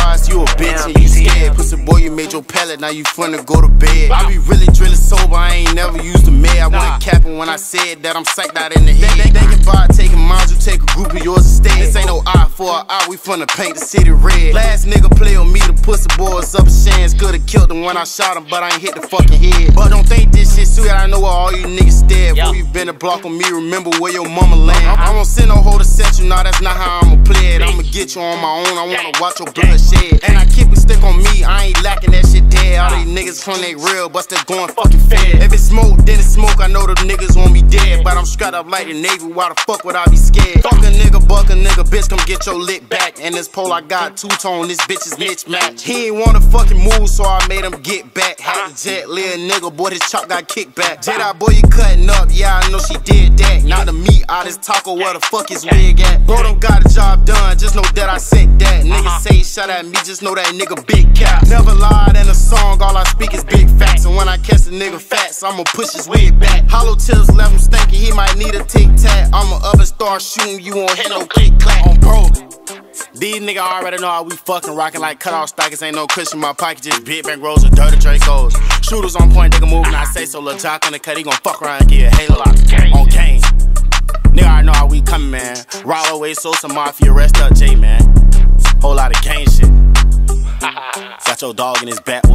realize you a bitch and you scared. Pussy boy, you made your pallet, now you finna go to bed. I be really drilling sober, I ain't never used a med. I wasn't capping when I said that I'm psyched out in the head. Thinking about taking mines, you take a group of yours instead. This ain't no eye for an eye, we finna paint the city red. Last nigga play on me, the pussy boys up a chance. Could've killed him when I shot him, but I ain't hit the fucking head. But don't think this shit sweet, I know where all you niggas stare. Before you been a block on me, remember where your mama land. I won't send no hoe to set you, nah, that's not how I'ma play it. I'ma get you on my own, I wanna watch your blood shed. And I keep a stick on me, I ain't lacking that shit dead. All these niggas claim they real, but still going fucking fed. If it's smoke, then it's smoke, I know the niggas won't be dead. But I'm strapped up like the Navy, why the fuck would I be scared? Fuck a nigga, buck a nigga, bitch, come get your lick back. And this pole I got two-tone, this bitch is mismatched. He ain't wanna fucking move, so I made him get back. Had the jet, little nigga, boy, his chop got kicked back. Jedi, boy, you cutting up, yeah, I know she did that. Not the meat out his taco, where the fuck his wig at? Bro, don't got the job done, just know that I said that. Niggas say he shot at me, just know that nigga big cap. Never lied in a song, all I speak is big facts. And when I catch the nigga fats, I'ma push his wig back. Hollow tips left him stinky, he might need a tic-tac. I'ma up and start shooting, you won't hit no click-clack. On bro, these niggas already know how we fucking rockin' like cut-off stockings. Ain't no cushion in my pocket, just big bank rolls with dirty Dracos. Shooters on point, they can move and I say so. Lil' Jock on the cut, he gon' fuck around and get a halo on game. Nigga, I know how we comin', man. Rollo away, Sosa Mafia, rest up J, man. Whole lot of gang shit. Got your dog in his back.